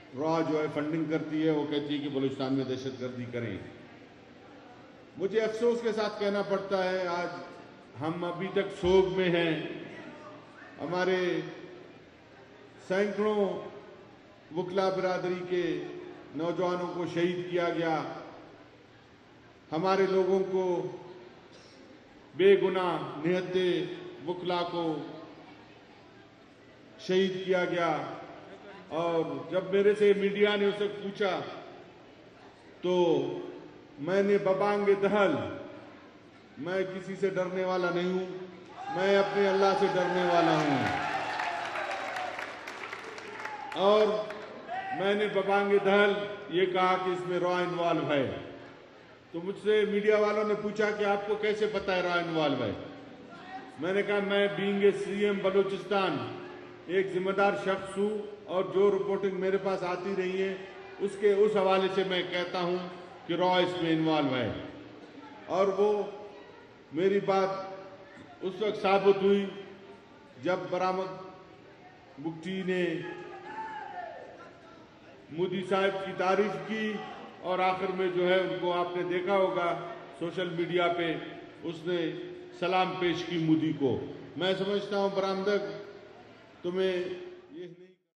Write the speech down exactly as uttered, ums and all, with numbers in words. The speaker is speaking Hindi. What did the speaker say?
रॉ जो है फंडिंग करती है, वो कहती है कि बलूचिस्तान में दहशतगर्दी करें। मुझे अफसोस के साथ कहना पड़ता है, आज हम अभी तक सोग में हैं। हमारे सैकड़ों वकला बिरादरी के नौजवानों को शहीद किया गया, हमारे लोगों को बेगुनाह निहत्ते वकला को शहीद किया गया। और जब मेरे से मीडिया ने उसे पूछा तो मैंने बबांगे दहल, मैं किसी से डरने वाला नहीं हूं, मैं अपने अल्लाह से डरने वाला हूं। और मैंने बबांगे दहल ये कहा कि इसमें रॉ इन्वॉल्व है। तो मुझसे मीडिया वालों ने पूछा कि आपको कैसे पता है रॉ इन्वॉल्व है। मैंने कहा मैं बीइंग ए सीएम बलूचिस्तान एक जिम्मेदार शख्स हूं, और जो रिपोर्टिंग मेरे पास आती रही है उसके उस हवाले से मैं कहता हूं कि रॉ इसमें इन्वॉल्व है। और वो मेरी बात उस वक्त साबित हुई जब बरामद मुफ्ती ने मोदी साहब की तारीफ की, और आखिर में जो है उनको आपने देखा होगा सोशल मीडिया पे, उसने सलाम पेश की मोदी को। मैं समझता हूं बरामदक तुम्हें